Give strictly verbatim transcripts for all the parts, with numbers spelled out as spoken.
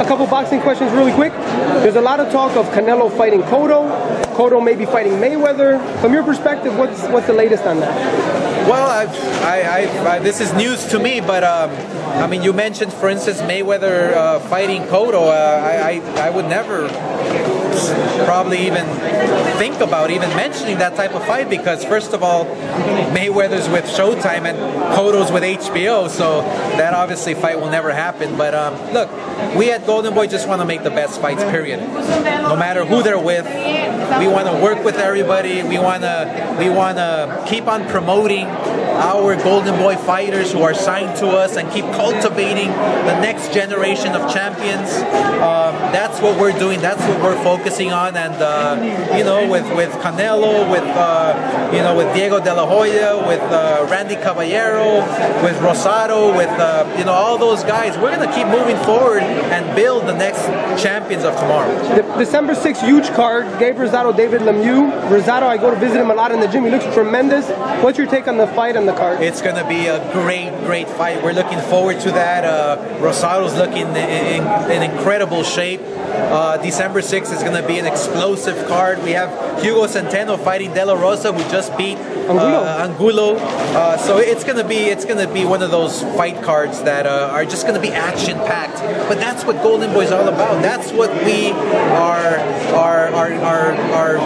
couple boxing questions really quick. There's a lot of talk of Canelo fighting Cotto. Cotto maybe fighting Mayweather. From your perspective, what's what's the latest on that? Well, I've, I, I, I, this is news to me, but um, I mean, you mentioned, for instance, Mayweather uh, fighting Cotto. Uh, I, I, I would never probably even think about even mentioning that type of fight because, first of all, Mayweather's with Showtime and Cotto's with H B O, so that obviously fight will never happen. But um, look, we at Golden Boy just want to make the best fights, period. No matter who they're with, we want to work with everybody. We want to we want to keep on promoting our Golden Boy fighters who are signed to us and keep cultivating the next generation of champions. Um, that's what we're doing. That's what we're focusing on. And uh, you know, with with Canelo, with uh, you know, with Diego De La Hoya, with uh, Randy Caballero, with Rosado, with uh, you know, all those guys, we're gonna keep moving forward and build the next champions of tomorrow. The December sixth huge card. Gabe Rosado, David Lemieux. Rosado, I go to visit him a lot in the gym. He looks tremendous. What's your take on the fight and the card? It's going to be a great, great fight. We're looking forward to that. Uh, Rosado's looking in, in, in incredible shape. Uh, December sixth is going to be an explosive card. We have Hugo Centeno fighting De La Rosa, who just beat Angulo. Uh, Angulo. Uh, so it's going to be it's going to be one of those fight cards that uh, are just going to be action packed. But that's what Golden Boy is all about. That's what we are are are are, are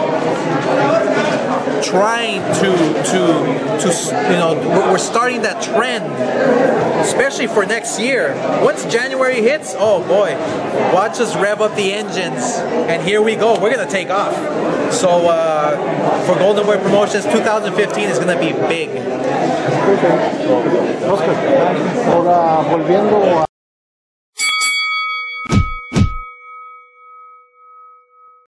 trying to to to you know we're starting that trend, especially for next year. Once January hits, oh boy, watch us rev up the engines, and here we go. We're gonna take off. So uh, for Golden Boy Promotions, two thousand fifteen is gonna be big. Oscar, ahora volviendo a